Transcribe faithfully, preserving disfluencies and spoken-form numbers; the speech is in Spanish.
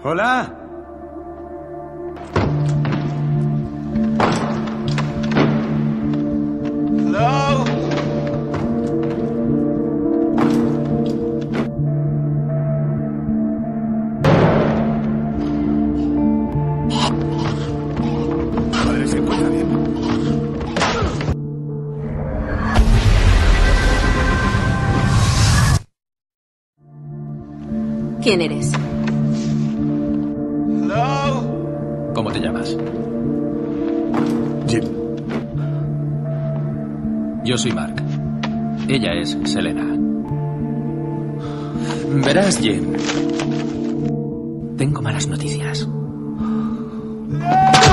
Hola. Hello. Padre, ¿se encuentra bien? ¿Quién eres? Hello. ¿Cómo te llamas? Jim. Yo soy Mark. Ella es Selena. Verás, Jim. Tengo malas noticias.